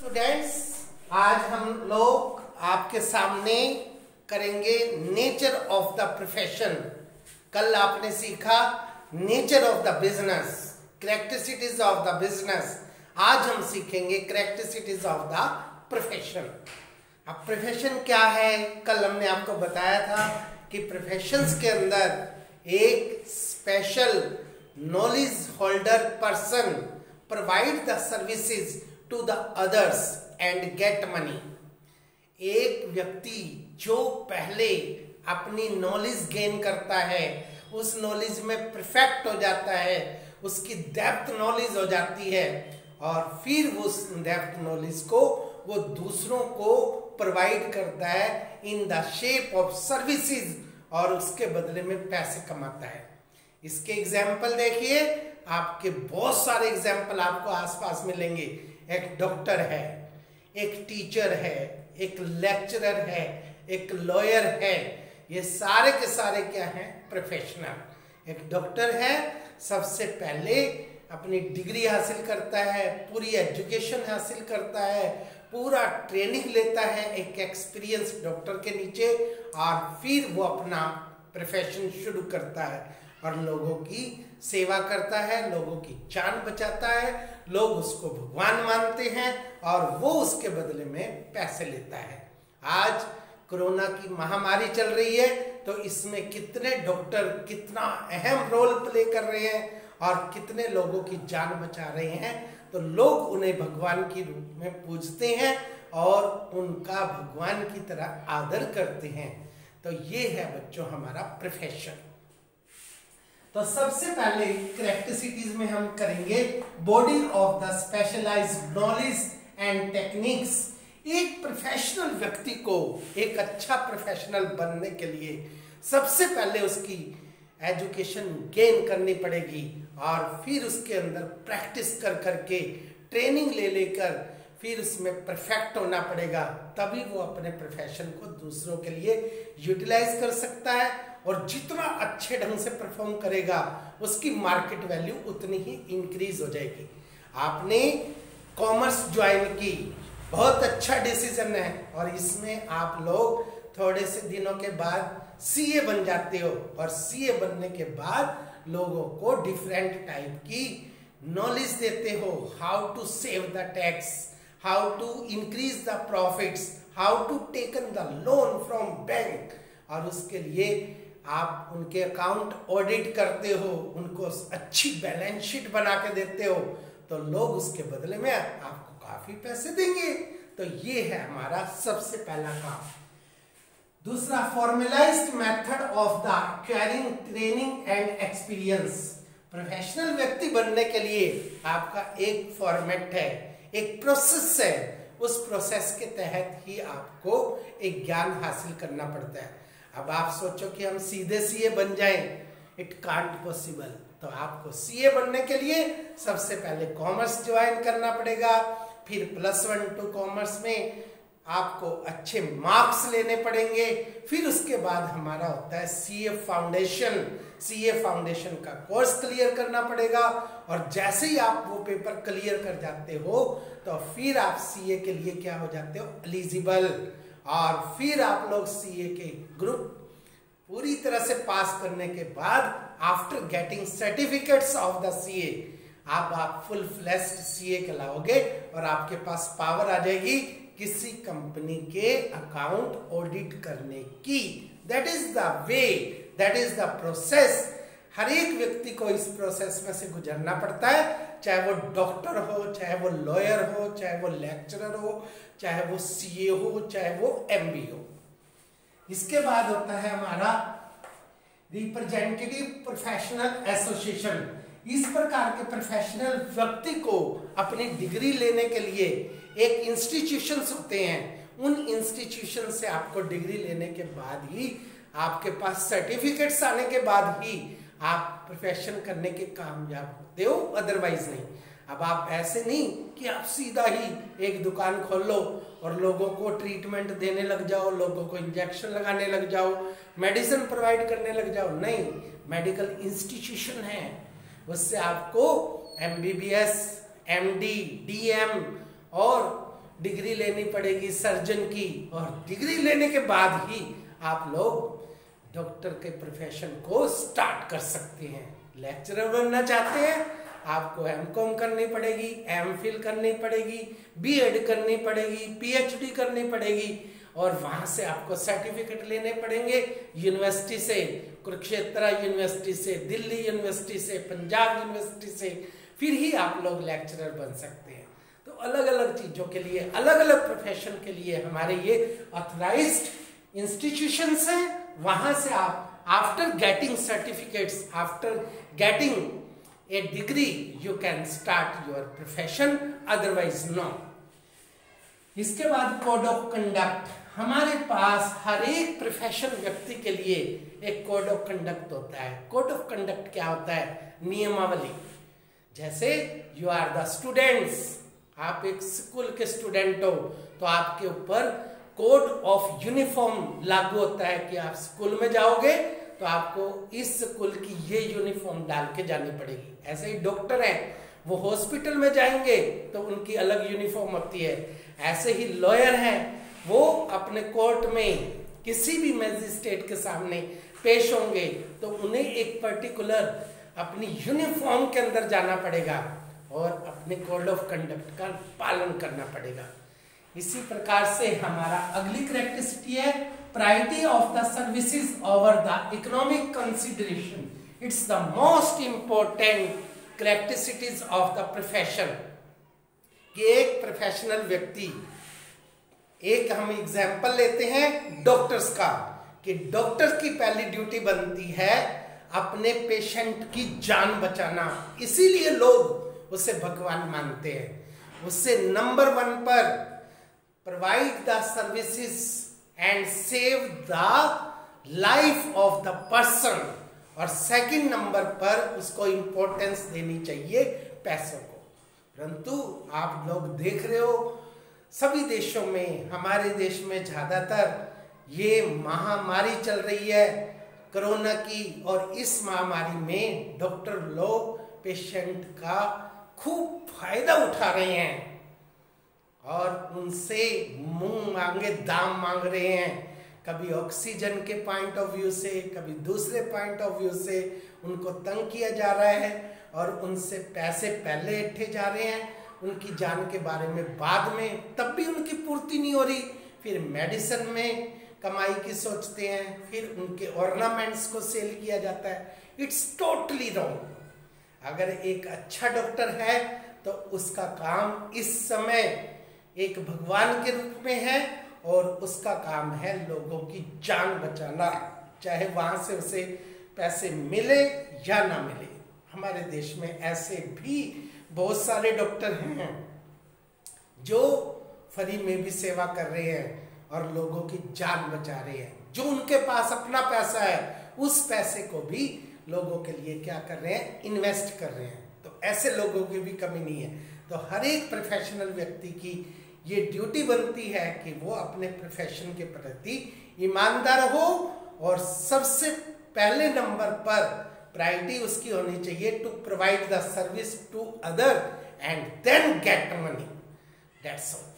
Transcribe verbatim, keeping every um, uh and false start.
Students, आज हम लोग आपके सामने करेंगे नेचर ऑफ द प्रोफेशन। कल आपने सीखा nature of the business, characteristics of the business. आज हम सीखेंगे कैरेक्टरिस्टिक्स ऑफ द प्रोफेशन। अब प्रोफेशन क्या है? कल हमने आपको बताया था कि प्रोफेशंस के अंदर एक special knowledge holder person provide the services to the others and get money. एक व्यक्ति जो पहले अपनी नॉलेज गेन करता है, उस नॉलेज में परफेक्ट हो जाता है, उसकी डेप्थ नॉलेज हो जाती है और फिर उस डेप्थ नॉलेज को वो दूसरों को प्रोवाइड करता है in the shape of services और उसके बदले में पैसे कमाता है। इसके एग्जाम्पल देखिए, आपके बहुत सारे एग्जाम्पल आपको आसपास मिलेंगे। एक डॉक्टर है, एक टीचर है, एक लेक्चरर है, एक लॉयर है। ये सारे के सारे क्या हैं? प्रोफेशनल। एक डॉक्टर है, सबसे पहले अपनी डिग्री हासिल करता है, पूरी एजुकेशन हासिल करता है, पूरा ट्रेनिंग लेता है एक एक्सपीरियंस डॉक्टर के नीचे और फिर वो अपना प्रोफेशन शुरू करता है और लोगों की सेवा करता है, लोगों की जान बचाता है, लोग उसको भगवान मानते हैं और वो उसके बदले में पैसे लेता है। आज कोरोना की महामारी चल रही है तो इसमें कितने डॉक्टर कितना अहम रोल प्ले कर रहे हैं और कितने लोगों की जान बचा रहे हैं, तो लोग उन्हें भगवान के रूप में पूजते हैं और उनका भगवान की तरह आदर करते हैं। तो ये है बच्चों हमारा प्रोफेशन। तो सबसे पहले कैरेक्टरिस्टिक्स में हम करेंगे body of the specialized knowledge and techniques. एक प्रोफेशनल व्यक्ति को एक अच्छा प्रोफेशनल बनने के लिए सबसे पहले उसकी एजुकेशन गेन करनी पड़ेगी और फिर उसके अंदर प्रैक्टिस कर करके ट्रेनिंग ले लेकर फिर उसमें परफेक्ट होना पड़ेगा, तभी वो अपने प्रोफेशन को दूसरों के लिए यूटिलाइज कर सकता है और जितना अच्छे ढंग से परफॉर्म करेगा उसकी मार्केट वैल्यू उतनी ही इंक्रीज हो जाएगी। आपने कॉमर्स ज्वाइन की, बहुत अच्छा डिसीजन है और इसमें आप लोग थोड़े से दिनों के बाद सीए बन जाते हो और सीए बनने के बाद लोगों को डिफरेंट टाइप की नॉलेज देते हो, how to save the tax, how to increase the profits, how to taken the loan from bank और उसके लिए आप उनके अकाउंट ऑडिट करते हो, उनको अच्छी बैलेंस शीट बना के देते हो, तो लोग उसके बदले में आपको काफी पैसे देंगे। तो ये है हमारा सबसे पहला काम। दूसरा, formalized method of the acquiring training and experience. Professional व्यक्ति बनने के लिए आपका एक फॉर्मेट है, एक प्रोसेस है, उस प्रोसेस के तहत ही आपको एक ज्ञान हासिल करना पड़ता है। अब आप सोचो कि हम सीधे सीए बन जाएं, इट कांट पॉसिबल। तो आपको सीए बनने के लिए सबसे पहले कॉमर्स ज्वाइन करना पड़ेगा, फिर प्लस वन टू कॉमर्स में आपको अच्छे मार्क्स लेने पड़ेंगे, फिर उसके बाद हमारा होता है सीए फाउंडेशन। सीए फाउंडेशन का कोर्स क्लियर करना पड़ेगा और जैसे ही आप वो पेपर क्लियर कर जाते हो तो फिर आप सीए के लिए क्या हो जाते हो? एलिजिबल। और फिर आप लोग सीए के ग्रुप पूरी तरह से पास करने के बाद after getting certificates of the CA आप आप फुल फ्लेश्ड सीए कहलाओगे और आपके पास पावर आ जाएगी किसी कंपनी के अकाउंट ऑडिट करने की। That is the way, that is the process. हर एक व्यक्ति को इस प्रोसेस में से गुजरना पड़ता है, चाहे वो डॉक्टर हो, चाहे वो लॉयर हो, चाहे वो लेक्चरर हो, चाहे वो सीए हो, चाहे वो एमबी हो। इसके बाद होता है हमारा रिप्रेजेंटेटिव प्रोफेशनल एसोसिएशन। इस प्रकार के प्रोफेशनल व्यक्ति को अपनी डिग्री लेने के लिए एक इंस्टीट्यूशंस होते हैं, उन इंस्टीट्यूशन से आपको डिग्री लेने के बाद ही, आपके पास सर्टिफिकेट्स आने के बाद ही आप प्रोफेशन करने के कामयाब होते हो, अदरवाइज नहीं। अब आप ऐसे नहीं कि आप सीधा ही एक दुकान खोल लो और लोगों को ट्रीटमेंट देने लग जाओ, लोगों को इंजेक्शन लगाने लग जाओ, मेडिसिन प्रोवाइड करने लग जाओ। नहीं, मेडिकल इंस्टीट्यूशन है, उससे आपको एमबीबीएस, एमडी, डीएम और डिग्री लेनी पड़ेगी सर्जन की, और डिग्री लेने के बाद ही आप लोग डॉक्टर के प्रोफेशन को स्टार्ट कर सकते हैं। लेक्चरर बनना चाहते हैं, आपको एम कॉम करनी पड़ेगी, एम फिल करनी पड़ेगी, बी एड करनी पड़ेगी, पी एच डी करनी पड़ेगी, और वहां से आपको सर्टिफिकेट लेने पड़ेंगे यूनिवर्सिटी से, कुरुक्षेत्र यूनिवर्सिटी से, दिल्ली यूनिवर्सिटी से, पंजाब यूनिवर्सिटी से, फिर ही आप लोग लेक्चरर बन सकते हैं। तो अलग अलग चीजों के लिए, अलग अलग प्रोफेशन के लिए हमारे ये ऑथराइज्ड इंस्टीट्यूशंस हैं। वहां से आप after getting certificates, after getting a degree, you can start your profession, otherwise no. इसके बाद कोड ऑफ कंडक्ट। हमारे पास हर एक प्रोफेशन व्यक्ति के लिए एक कोड ऑफ कंडक्ट होता है। कोड ऑफ कंडक्ट क्या होता है? नियमावली। जैसे यू आर द स्टूडेंट्स, आप एक स्कूल के स्टूडेंट हो तो आपके ऊपर कोड ऑफ यूनिफॉर्म लागू होता है कि आप स्कूल में जाओगे तो आपको इस स्कूल की ये यूनिफॉर्म डाल के जानी पड़ेगी। ऐसे ही डॉक्टर हैं, वो हॉस्पिटल में जाएंगे तो उनकी अलग यूनिफॉर्म होती है। ऐसे ही लॉयर हैं, वो अपने कोर्ट में किसी भी मैजिस्ट्रेट के सामने पेश होंगे तो उन्हें एक पर्टिकुलर अपनी यूनिफॉर्म के अंदर जाना पड़ेगा और अपने कोड ऑफ कंडक्ट का पालन करना पड़ेगा। इसी प्रकार से हमारा अगली कैरेक्टरिस्टिक है priority of the services over the economic consideration. It's the most important characteristics of the profession. कि एक प्रोफेशनल व्यक्ति, एक हम एग्जाम्पल लेते हैं डॉक्टर्स का, कि डॉक्टर्स की पहली ड्यूटी बनती है अपने पेशेंट की जान बचाना। इसीलिए लोग उसे भगवान मानते हैं। उससे नंबर वन पर provide the services and save the life of the person, और सेकंड नंबर पर उसको इंपॉर्टेंस देनी चाहिए पैसों को। परंतु आप लोग देख रहे हो सभी देशों में, हमारे देश में ज्यादातर ये महामारी चल रही है कोरोना की, और इस महामारी में डॉक्टर लोग पेशेंट का खूब फायदा उठा रहे हैं और उनसे मुंह मांगे दाम मांग रहे हैं। कभी ऑक्सीजन के पॉइंट ऑफ व्यू से, कभी दूसरे पॉइंट ऑफ व्यू से उनको तंग किया जा रहा है और उनसे पैसे पहले इकट्ठे जा रहे हैं, उनकी जान के बारे में बाद में, तब भी उनकी पूर्ति नहीं हो रही। फिर मेडिसिन में कमाई की सोचते हैं, फिर उनके ऑर्नामेंट्स को सेल किया जाता है। It's totally wrong. अगर एक अच्छा डॉक्टर है तो उसका काम इस समय एक भगवान के रूप में है और उसका काम है लोगों की जान बचाना, चाहे वहां से उसे पैसे मिले या ना मिले। हमारे देश में ऐसे भी बहुत सारे डॉक्टर हैं जो फ्री में भी सेवा कर रहे हैं और लोगों की जान बचा रहे हैं। जो उनके पास अपना पैसा है उस पैसे को भी लोगों के लिए क्या कर रहे हैं? इन्वेस्ट कर रहे हैं। तो ऐसे लोगों की भी कमी नहीं है। तो हर एक प्रोफेशनल व्यक्ति की ये ड्यूटी बनती है कि वो अपने प्रोफेशन के प्रति ईमानदार हो और सबसे पहले नंबर पर प्रायोरिटी उसकी होनी चाहिए to provide the service to other and then get money. That's all.